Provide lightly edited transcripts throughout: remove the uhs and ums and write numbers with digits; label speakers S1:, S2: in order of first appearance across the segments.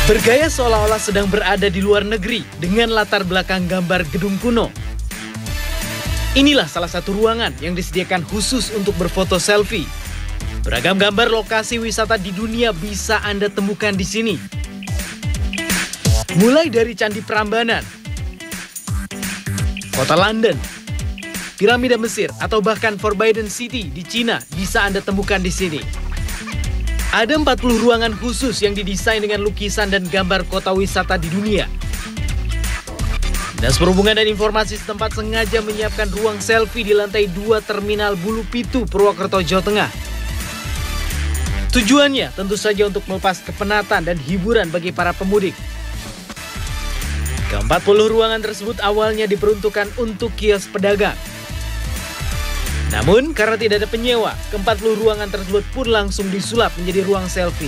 S1: Bergaya seolah-olah sedang berada di luar negeri dengan latar belakang gambar gedung kuno. Inilah salah satu ruangan yang disediakan khusus untuk berfoto selfie. Beragam gambar lokasi wisata di dunia bisa Anda temukan di sini. Mulai dari Candi Prambanan, Kota London, Piramida Mesir, atau bahkan Forbidden City di Cina bisa Anda temukan di sini. Ada 40 ruangan khusus yang didesain dengan lukisan dan gambar kota wisata di dunia. Dinas Perhubungan dan Informasi setempat sengaja menyiapkan ruang selfie di lantai 2 Terminal Bulu Pitu, Purwokerto, Jawa Tengah. Tujuannya tentu saja untuk melepas kepenatan dan hiburan bagi para pemudik. Ke-40 ruangan tersebut awalnya diperuntukkan untuk kios pedagang. Namun, karena tidak ada penyewa, ke-40 ruangan tersebut pun langsung disulap menjadi ruang selfie.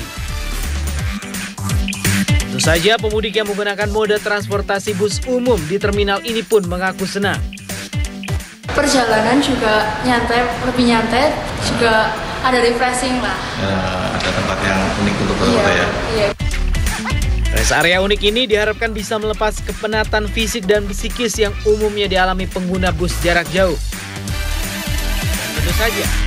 S1: Tentu saja pemudik yang menggunakan moda transportasi bus umum di terminal ini pun mengaku senang.
S2: Perjalanan juga lebih nyantai, juga ada refreshing lah.
S3: Ada tempat yang unik untuk berfoto ya?
S2: Iya.
S1: Rest area unik ini diharapkan bisa melepas kepenatan fisik dan psikis yang umumnya dialami pengguna bus jarak jauh. Tentu saja